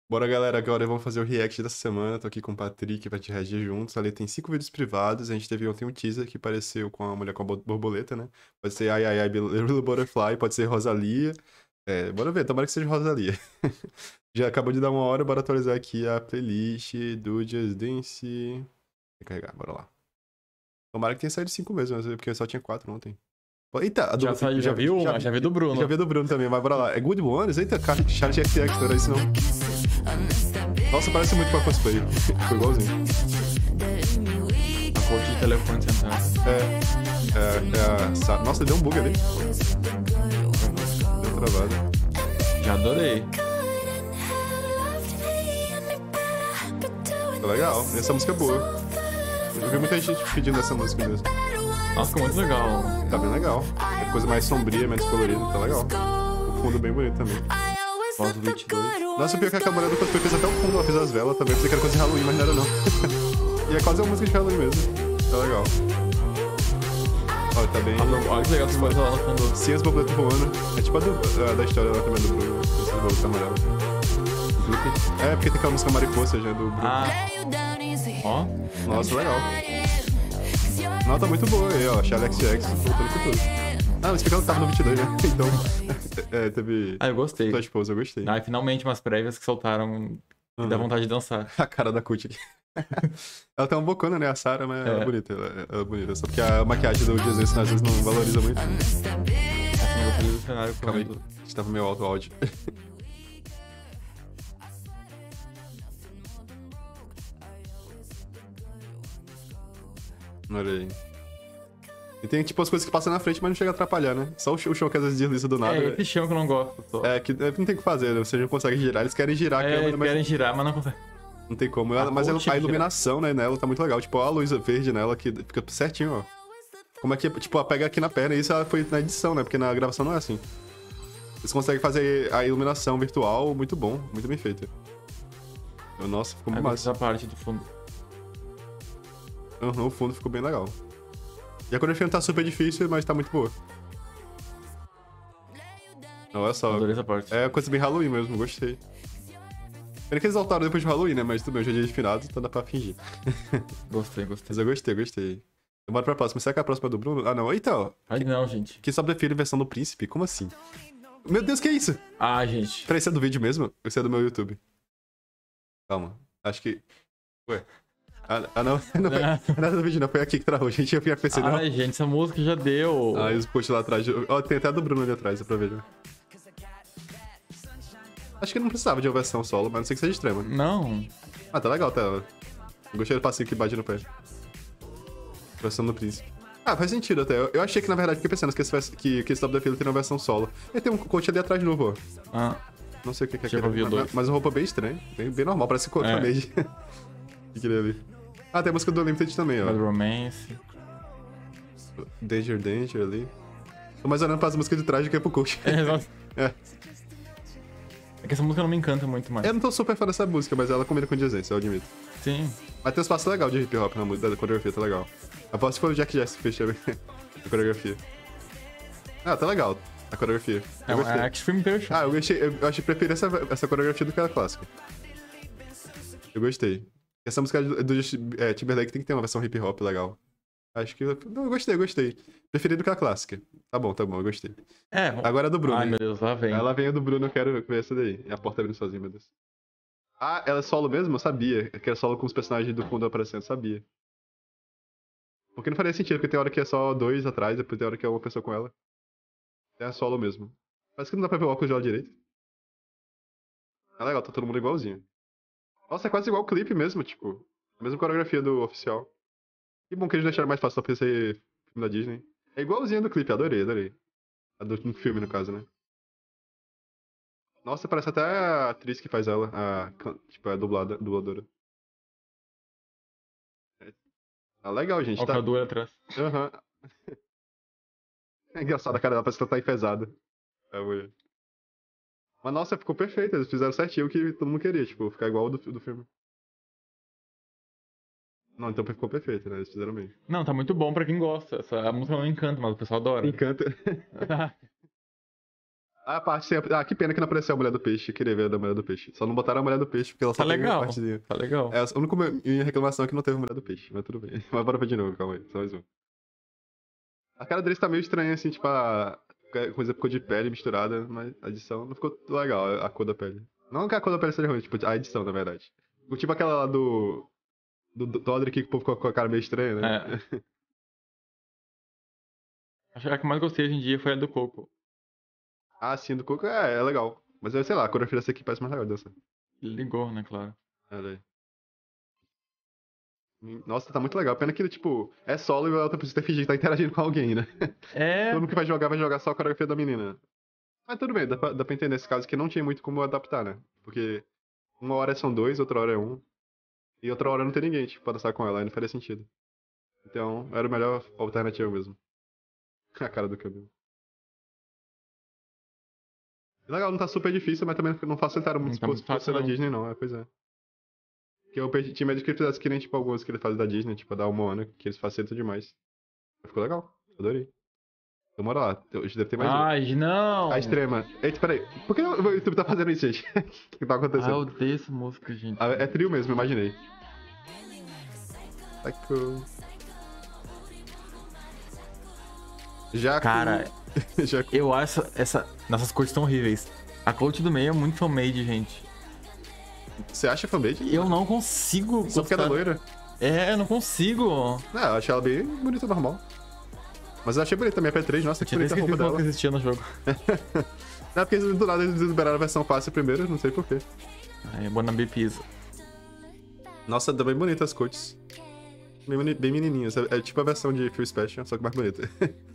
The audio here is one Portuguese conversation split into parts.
Bora, galera, agora vamos fazer o react dessa semana. Tô aqui com o Patrick pra te reagir juntos. Ali tem 5 vídeos privados. A gente teve ontem um teaser que pareceu com a mulher com a borboleta, né? Pode ser Ai Ai Ai Little Butterfly, pode ser Rosalia. Bora ver, tomara que seja Rosalia. Já acabou de dar uma hora, bora atualizar aqui a playlist do Just Dance. Recarregar, bora lá. Tomara que tenha saído 5 mesmo, porque só tinha 4 ontem. Eita, Já saiu, já viu? Já vi do Bruno. Já vi do Bruno também, mas bora lá. É Good Ones? Eita, Charlie XX, não era isso não. Nossa, parece muito com a cosplay. Ficou igualzinho. A corte de telefone sentado. Nossa, deu um bug ali. Deu travado. Já adorei. Tá legal. Essa música é boa. Eu vi muita gente pedindo essa música mesmo. Nossa, ficou muito legal. Tá bem legal. É coisa mais sombria, menos colorida, tá legal. O fundo bem bonito também. Foto do 22. Nossa, pior que a mulher do cosplay fez até o fundo, ela fez as velas também. Pensei que era coisa de Halloween, mas não era não. E é quase uma música de Halloween mesmo. Tá legal. Ó, tá bem... Olha que legal essa coisa lá no fundo. Sim, as borboletas voando. É tipo a da história lá também do Bruno. Essas borboletas amarelas. É, porque tem aquela música Mariposa já do Bruno. Ah. Ó. Nossa, legal. Nota muito boa aí, ó. Charlie XX voltando com tudo. Ah, mas porque ela tava no 22, né? Então, teve... Ah, eu gostei. Sua esposa, eu gostei. Ah, finalmente umas prévias que soltaram e dá vontade de dançar. A cara da Kut aqui. Ela tem uma bocona, né? A Sarah, mas ela é bonita. Ela é bonita. Só porque a maquiagem do Jesus às vezes não valoriza muito. Essa não gostei do cenário. Calma aí. A gente tava meio alto o áudio. Olha aí. E tem, tipo, as coisas que passam na frente, mas não chega a atrapalhar, né? Só o chão que às vezes desliza do nada. É, esse chão que eu não gosto. Só. Que não tem o que fazer, né? Vocês não conseguem girar. Eles querem girar a câmera, mas... querem girar, mas não conseguem. Não tem como. Mas a iluminação, né, nela tá muito legal. Tipo, a luz verde nela que fica certinho, ó. Como é que, tipo, ela pega aqui na perna. E isso ela foi na edição, né? Porque na gravação não é assim. Eles conseguem fazer a iluminação virtual muito bom, muito bem feita. Nossa, ficou muito massa. Essa parte do fundo. O fundo ficou bem legal. E a coreografia não tá super difícil, mas tá muito boa. Olha só. Adorei essa parte. É coisa bem Halloween mesmo, gostei. Pena que eles voltaram depois de Halloween, né? Mas tudo bem, hoje é dia de finados, então dá pra fingir. Gostei. Mas eu gostei. Então bora pra próxima. Será que é a próxima é do Bruno? Ah, não. Eita, ó. Ai, não, gente. Que só prefere versão do Príncipe? Como assim? Meu Deus, que é isso? Ah, gente. Peraí, isso é do vídeo mesmo? Ou isso é do meu YouTube? Calma. Acho que... Ué. Não foi nada do vídeo, não. Foi aqui que travou. Gente, eu ia pensar, não. Ai, gente, essa música já deu. Ah, e os posts lá atrás. Ó, tem até a do Bruno ali atrás, dá pra ver. Acho que não precisava de uma versão solo, mas não sei que seja extrema. Não. Ah, tá legal, tá. Eu gostei do passinho que bate no pé. Versão do Príncipe. Ah, faz sentido até. Eu achei que, na verdade, fiquei pensando que esse Top da Fila tem uma versão solo. E tem um coach ali atrás novo, ó. Ah. Não sei o que é Tipo, aquele. Mas uma roupa bem estranha. Bem normal, parece coach mage. O que ali? Ah, tem a música do Limited também, ó. Bad Romance. Danger ali. Tô mais olhando pras músicas de trás do que pro coach. Exato. É que essa música não me encanta muito mais. Eu não tô super fã dessa música, mas ela combina com Jazz, eu admito. Sim. Mas tem um espaço legal de hip hop na música, da coreografia, tá legal. Aposto que foi o Jack Jess que fez também a coreografia. Ah, tá legal a coreografia. É uma Extreme Version. Ah, eu achei preferi essa coreografia do que a clássica. Eu gostei. Essa música do Timberlake tem que ter uma versão hip hop legal. Acho que... Não, eu gostei. Preferi do que a clássica. Tá bom, eu gostei. Agora é do Bruno. Ai, meu Deus, lá vem. Ela vem a do Bruno, eu quero ver essa daí. E a porta abrindo sozinha, meu Deus. Ah, ela é solo mesmo? Eu sabia. Que era solo com os personagens do fundo aparecendo, sabia. Porque não faria sentido, porque tem hora que é só 2 atrás, depois tem hora que é uma pessoa com ela. É solo mesmo. Parece que não dá pra ver o óculos dela direito. É legal, tá todo mundo igualzinho. Nossa, é quase igual o clipe mesmo, tipo. A mesma coreografia do oficial. Que bom que eles deixaram mais fácil só pra ser filme da Disney. É igualzinho do clipe, adorei. No filme, no caso, né? Nossa, parece até a atriz que faz ela, tipo, a dubladora. Tá legal, gente. Olha o Cadu atrás. Aham. É engraçado a cara dela, parece que ela tá enfesada. Mas nossa, ficou perfeito. Eles fizeram certinho o que todo mundo queria, tipo, ficar igual do filme. Não, então ficou perfeito, né? Eles fizeram bem. Não, tá muito bom pra quem gosta. A música não encanta, mas o pessoal adora. Encanta. A parte sempre. Ah, que pena que não apareceu a mulher do peixe. Eu queria ver a da mulher do peixe. Só não botaram a mulher do peixe, porque ela só Tá tem uma legal. partezinha. Tá legal. É, a única minha reclamação é que não teve a mulher do peixe, mas tudo bem. Mas bora ver de novo, calma aí. Só mais um. A cara deles tá meio estranha, assim, tipo, a coisa ficou de pele misturada, mas a edição não ficou legal, a cor da pele. Não que a cor da pele seja ruim, tipo, a edição, na verdade. Tipo aquela lá do Todrick que o povo ficou com a cara meio estranha, né? É. Acho que a que mais gostei hoje em dia foi a do Coco. Ah, sim, do Coco é legal. Mas eu sei lá, a coreografia dessa aqui parece mais legal dessa. Ele ligou, né, claro. Olha aí. Nossa, tá muito legal. Pena que, tipo, é solo e a outra precisa fingir que tá interagindo com alguém, né? É. Todo mundo que vai jogar só a coreografia da menina. Mas tudo bem, dá pra entender nesse caso que não tinha muito como adaptar, né? Porque uma hora são dois, outra hora é um. E outra hora não tem ninguém, tipo, pra dançar com ela, aí não faria sentido. Então, era a melhor alternativa mesmo. A cara do cabelo. Legal, não tá super difícil, mas também não facilitaram muito Não se tá muito fosse fácil, da não. Disney, não. Pois é. Que eu tinha medo que ele fizesse que nem, tipo, alguns que ele faz da Disney, tipo, a da Moana, que eles facilitam demais. Ficou legal, adorei. Então, bora lá, hoje deve ter mais um. Ai, não! A extrema. Eita, peraí. Por que o YouTube tá fazendo isso, gente? O que tá Ah, eu acontecendo? odeio essa música, gente. Ah, é trio mesmo, imaginei. Taco. Jaco. Cara, Jaco. eu acho nossas cores tão horríveis. A coach do meio é muito fan-made, gente. Você acha fanbase? Eu não consigo Só porque ela é loira? É, eu não consigo. Não, eu achei ela bem bonita, normal. Mas eu achei bonita também a P3, nossa, Eu que tinha bonita a roupa esquecido dela. que existia no jogo. Não é porque do nada eles liberaram a versão fácil primeiro, não sei porquê. Ai, Bonambi Pisa. Nossa, tá bem bonita as coaches. Bem menininhas. É tipo a versão de Full Special, só que mais bonita.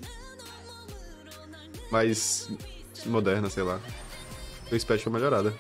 Mais moderna, sei lá. Full Special melhorada.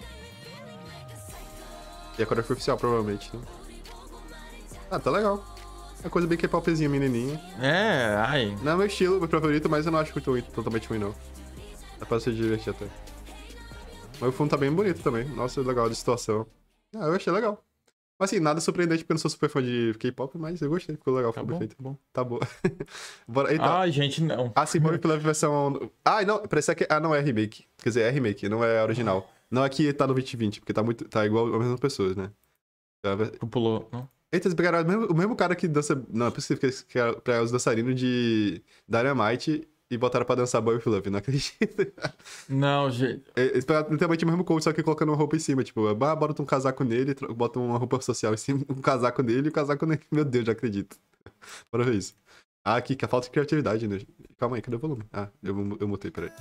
E a coreografia oficial, provavelmente, né? Ah, tá legal. É coisa bem K-popzinha, menininha. É, ai. Não é meu estilo, meu favorito, mas eu não acho muito ruim, totalmente ruim, não. Dá pra se divertir até. Mas o fundo tá bem bonito também. Nossa, legal de situação. Ah, eu achei legal. Mas assim, nada surpreendente porque eu não sou super fã de K-pop, mas eu gostei, ficou legal, Tá ficou bom, perfeito. tá bom. Tá bom. Bora, então. Ai, gente, não. Ah, sim, pela versão. Ah, não, parece que. Ah, não é remake. Quer dizer, é remake, não é original. Não é que tá no 2020, porque tá igual as mesmas pessoas, né? Tu pulou, não? Eita, eles pegaram o mesmo cara que dança. Não, é possível que era pra os dançarinos de Dynamite e botaram pra dançar Boy with Love, não acredito. Não, gente. Eles pegaram literalmente o mesmo coach, só que colocando uma roupa em cima. Tipo, bota um casaco nele, bota uma roupa social em cima, um casaco nele e um casaco nele. Meu Deus, já acredito. Bora ver isso. Ah, aqui, que a falta de criatividade, né? Calma aí, cadê o volume? Ah, eu mutei, peraí.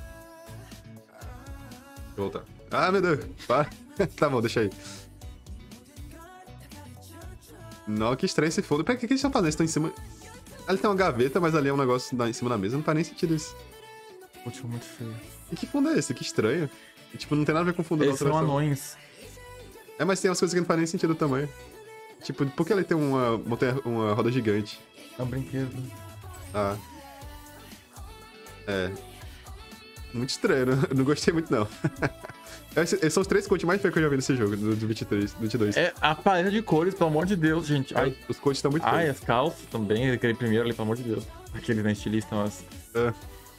Vou voltar. Ah, meu Deus, para. Tá bom, deixa aí. Não, que estranho esse fundo. Peraí, o que eles estão fazendo? Eles estão em cima. Ali tem uma gaveta, mas ali é um negócio em cima da mesa. Não faz nem sentido isso. Continua muito feio. E que fundo é esse? Que estranho. E, tipo, não tem nada a ver com o fundo da Eles outra são versão. anões. É, mas tem umas coisas que não fazem nem sentido também. Tipo, por que ele tem uma roda gigante? É um brinquedo. Ah. É. Muito estranho, né? Eu não gostei muito, não. Esses são os 3 coaches mais feios que eu já vi nesse jogo, do 23, do 22. É a paleta de cores, pelo amor de Deus, gente. Ai, Os coaches estão muito ai, feios. as calças também, aquele primeiro ali, pelo amor de Deus. Aquele na estilista, mas. É.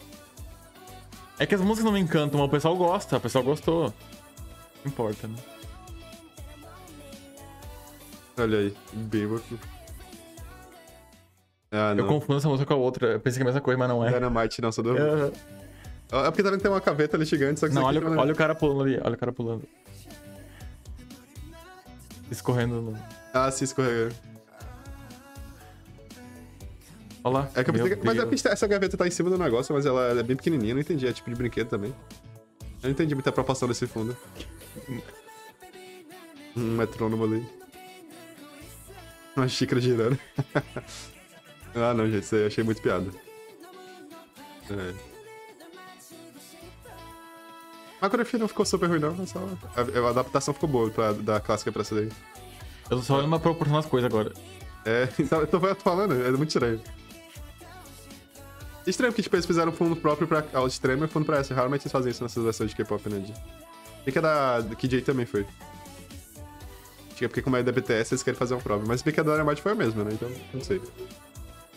É que as músicas não me encantam, mas o pessoal gosta, o pessoal gostou. Não importa, né? Olha aí, bem louco. Ah, Eu não. confundo essa música com a outra. Eu pensei que é a mesma coisa, mas não é. Dynamite, não, só do... É. É porque também tem uma caveta ali gigante, só que Não, isso aqui olha, não é- olha o cara pulando ali, olha o cara pulando. Escorrendo no. Ah, sim, escorregando. Olha lá. É que eu Meu pensei que... Mas é Deus. porque essa gaveta tá em cima do negócio, mas ela é bem pequenininha, eu não entendi. É tipo de brinquedo também. Eu não entendi muita proporção desse fundo. Um metrônomo ali. Uma xícara girando. Ah, não, gente, isso aí eu achei muito piada. É. A coreografia não ficou super ruim, não. Só... A adaptação ficou boa da clássica pra essa daí. Eu tô só olhando uma proporção das coisas agora. É, então, eu tô falando, é muito estranho. Estranho, porque tipo, eles fizeram um fundo próprio pra ao extremo e fundo pra essa. Raramente eles fazem isso nessas versões de K-pop, né? E que a da KJ também foi. Acho que é porque como é da BTS, eles querem fazer uma prova. Mas porque a da Dynamite foi a mesma, né? Então, não sei.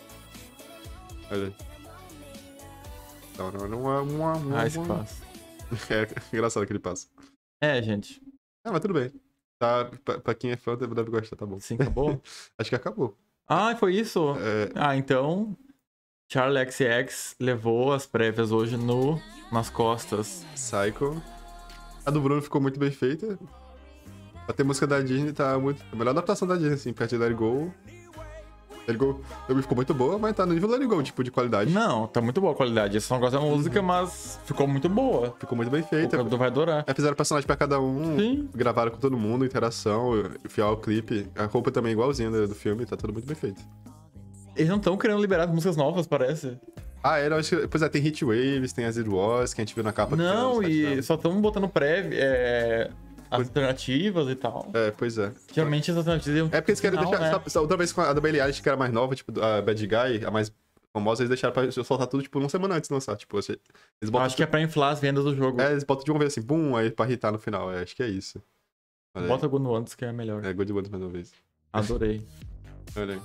Olha aí. Ah, espaço. É engraçado que ele passa. É, gente. Ah, mas tudo bem. Tá, pra quem é fã, deve gostar, tá bom. Sim, acabou? Acho que acabou. Ah, foi isso? É, Ah, então. Charlie XX levou as prévias hoje nas costas. Psycho. A do Bruno ficou muito bem feita. A ter música da Disney tá muito. A melhor adaptação da Disney, assim, perto de Let It Go. Let It Go também ficou muito boa, mas tá no nível Let It Go, tipo, de qualidade. Não, tá muito boa a qualidade. Eu só não gosto da música, mas ficou muito boa. Ficou muito bem O feita. produtor vai adorar. Fizeram personagem pra cada um, Sim. gravaram com todo mundo, interação, fiel ao clipe. A roupa também é igualzinha do filme, tá tudo muito bem feito. Eles não estão querendo liberar músicas novas, parece. Ah, eu acho que. Pois é, tem Hit Waves, tem As It Was, que a gente viu na capa. Não, do e só estão botando alternativas e tal. É, pois é. Geralmente as alternativas iam É porque eles querem final, deixar. né? Só outra vez com a da Billie Eilish, que era mais nova, tipo, a Bad Guy, a mais famosa, eles deixaram pra soltar tudo, tipo, uma semana antes de lançar. Tipo, eles botam. Acho que é pra inflar as vendas do jogo. É, eles botam de uma vez assim, bum, aí pra irritar no final. É, acho que é isso. Olha aí. Bota algum no antes que é melhor. É, Good Ones mais uma vez. Adorei. Olha aí.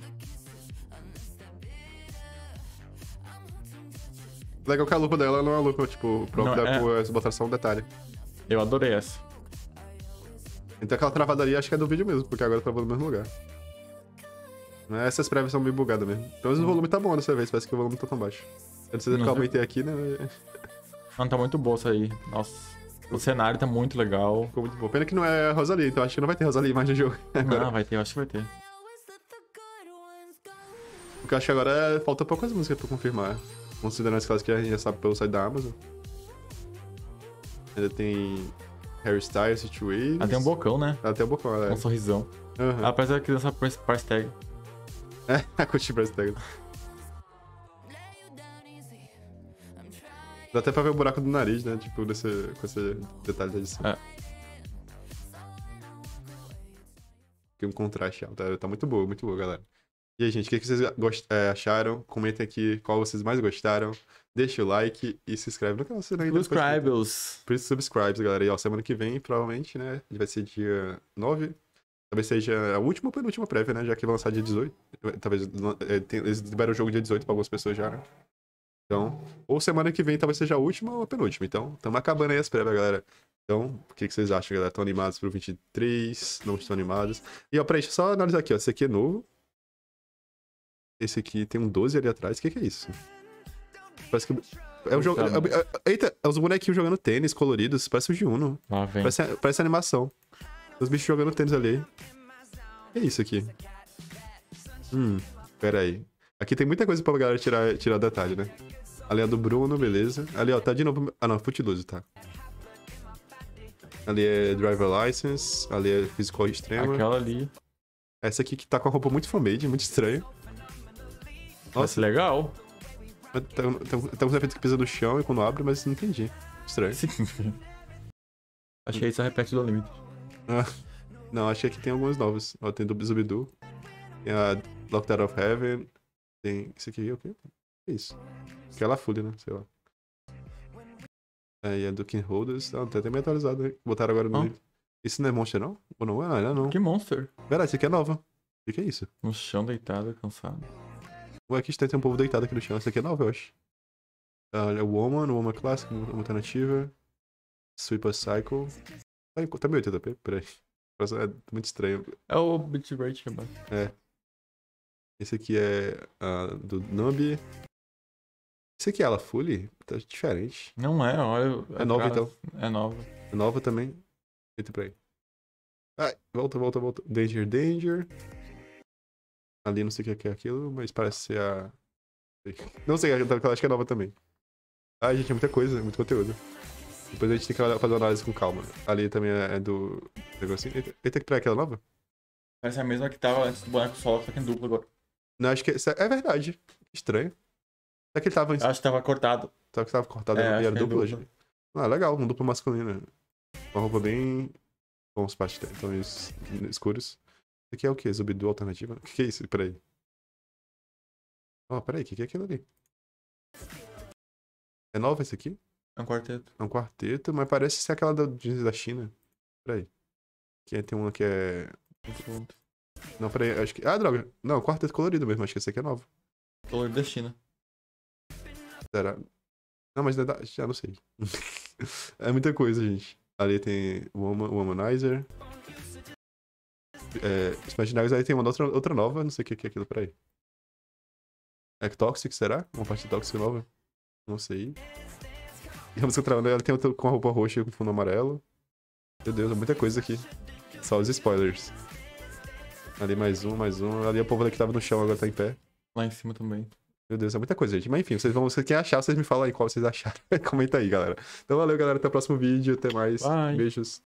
Legal que a lupa dela não é uma lupa, tipo, própria, Não, eles botaram só um detalhe. Eu adorei essa. Então aquela travada ali acho que é do vídeo mesmo, porque agora travou no mesmo lugar. Essas prévias são meio bugadas mesmo. Pelo menos o volume tá bom dessa vez, parece que o volume tá tão baixo. Eu não sei se eu aumentei aqui, né? Não, tá muito boa essa aí. Nossa. O cenário tá muito legal. Ficou muito bom. Pena que não é Rosalie, então acho que não vai ter Rosalie mais no jogo. Não, vai ter, eu acho que vai ter. O que eu acho que agora falta poucas músicas pra confirmar. Considerando as que a gente já sabe pelo site da Amazon. Ainda tem Harry Styles, Hit Waves. Ela tem um bocão, né? Ela tem um bocão, ela é. Um sorrisão. Uhum. Ela parece a criança price tag. É, a Coach Price Tag. Dá até pra ver o buraco do nariz, né? Tipo, com esse detalhe da edição. É. Tem um contraste alto. Tá muito boa, galera. E aí, gente, o que vocês acharam? Comentem aqui qual vocês mais gostaram. Deixa o like e se inscreve no canal. Subscribers. Por isso, subscribes, galera. E ó, semana que vem, provavelmente, né? Vai ser dia 9. Talvez seja a última ou penúltima prévia, né? Já que vai lançar dia 18. Talvez eles liberam o jogo dia 18 pra algumas pessoas já, né? Então, ou semana que vem talvez seja a última ou a penúltima. Então, estamos acabando aí as prévias, galera. Então, o que vocês acham, galera? Estão animados pro 23? Não estão animados? E ó, peraí, deixa eu só analisar aqui, ó. Esse aqui é novo. Esse aqui tem um 12 ali atrás. O que é isso? Parece que. É um jogo. Eita, é os bonequinhos jogando tênis coloridos. Parece o de Uno. Lá vem. Parece animação. Os bichos jogando tênis ali. O que é isso aqui? Pera aí. Aqui tem muita coisa pra galera tirar detalhe, né? Ali é a do Bruno, beleza. Ali, ó, tá de novo. Ah, não, Footloose, tá. Ali é Driver License. Ali é Physical Extrema. Aquela ali. Essa aqui que tá com a roupa muito fan-made, muito estranha. Nossa, legal. Tem uns efeitos que pisa no chão e quando abre, mas não entendi. Estranho. Sim. Achei isso a repete do limite. Não, acho que aqui tem algumas novas. Ó, tem do Zubidoo. Tem a Locked Out of Heaven. Tem. Isso aqui é o quê? Que é isso? Aquela Fully, né? Sei lá. Aí a do King Holders. Ah, tá até meio atualizado, né? Botaram agora no. Isso não é Monster, não? Ou não? Ah, não. Que Monster? Pera, isso aqui é nova. O que é isso? No chão deitado, cansado. Ué, aqui tem um povo deitado aqui no chão. Essa aqui é nova, eu acho. Olha, Woman Classic, uma alternativa. Sweeper Cycle. Tá meio 80p, peraí. É muito estranho. É o bitrate, mano. É. Esse aqui é do Numb. Esse aqui é ela Fully? Tá diferente. Não é, olha. É nova, então. É nova. É nova também. Eita, peraí. Ai, volta. Danger. Ali não sei o que é aquilo, mas parece ser a... Não sei, eu acho que é nova também. Ai, gente, é muita coisa, muito conteúdo. Depois a gente tem que fazer uma análise com calma. Ali também é do negocinho. Eita, que pra aquela nova? Parece a mesma que tava antes do boneco solo, só que em duplo agora. Não, acho que é verdade. Estranho. Será que ele tava... Acho que tava cortado. Será que tava cortado e era duplo hoje? Ah, legal, um duplo masculino. Uma roupa bem... com os pastéis escuros. Isso aqui é o quê? Zubidoo alternativa? O que é isso? Peraí. Peraí, o que é aquilo ali? É nova esse aqui? É um quarteto. É um quarteto, mas parece ser aquela da China. Peraí. Aqui tem uma que é... Não, peraí, acho que... Ah, droga. Não, quarteto colorido mesmo, acho que esse aqui é novo. Colorido da China. Será? Não, mas já não sei. É muita coisa, gente. Ali tem o Womanizer. Imaginários aí tem uma outra nova, não sei o que é aquilo, peraí. É Toxic, será? Uma parte tóxica nova? Não sei. E a música travando, ela tem outra com a roupa roxa e com fundo amarelo. Meu Deus, é muita coisa aqui. Só os spoilers. Ali mais um. Ali o povo que tava no chão agora tá em pé. Lá em cima também. Meu Deus, é muita coisa, gente. Mas enfim, vocês quem achar, vocês me falam aí qual vocês acharam. Comenta aí, galera. Então valeu, galera. Até o próximo vídeo. Até mais. Bye. Beijos.